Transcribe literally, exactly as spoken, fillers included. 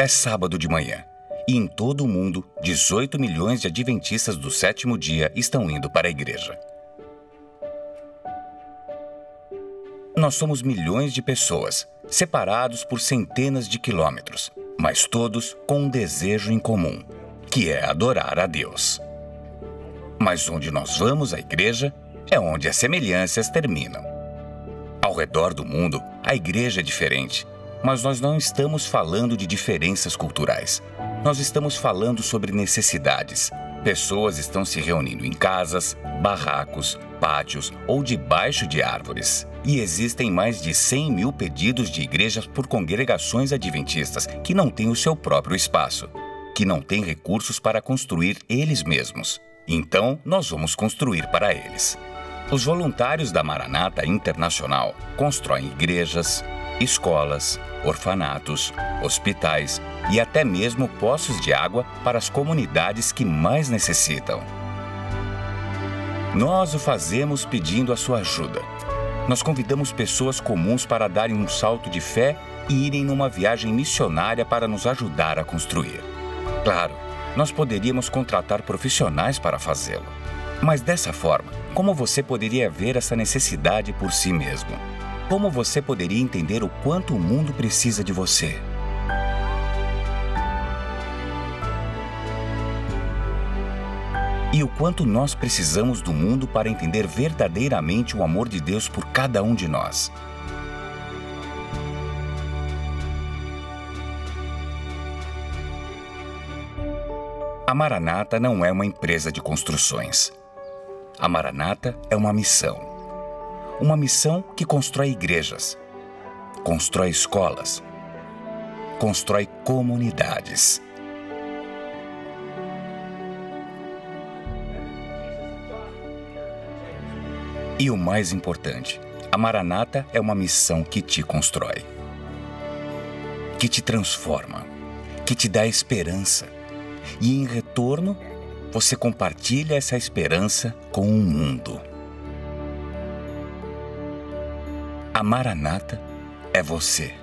É sábado de manhã e em todo o mundo, dezoito milhões de adventistas do sétimo dia estão indo para a igreja. Nós somos milhões de pessoas, separados por centenas de quilômetros, mas todos com um desejo em comum, que é adorar a Deus. Mas onde nós vamos à igreja é onde as semelhanças terminam. Ao redor do mundo, a igreja é diferente, mas nós não estamos falando de diferenças culturais. Nós estamos falando sobre necessidades. Pessoas estão se reunindo em casas, barracos, pátios ou debaixo de árvores. E existem mais de cem mil pedidos de igrejas por congregações adventistas que não têm o seu próprio espaço, que não têm recursos para construir eles mesmos. Então, nós vamos construir para eles. Os voluntários da Maranata Internacional constroem igrejas, escolas, orfanatos, hospitais e até mesmo poços de água para as comunidades que mais necessitam. Nós o fazemos pedindo a sua ajuda. Nós convidamos pessoas comuns para darem um salto de fé e irem numa viagem missionária para nos ajudar a construir. Claro, nós poderíamos contratar profissionais para fazê-lo. Mas dessa forma, como você poderia ver essa necessidade por si mesmo? Como você poderia entender o quanto o mundo precisa de você? E o quanto nós precisamos do mundo para entender verdadeiramente o amor de Deus por cada um de nós. A Maranata não é uma empresa de construções. A Maranata é uma missão. Uma missão que constrói igrejas, constrói escolas, constrói comunidades. E o mais importante, a Maranata é uma missão que te constrói, que te transforma, que te dá esperança. E em retorno, você compartilha essa esperança com o mundo. A Maranata é você.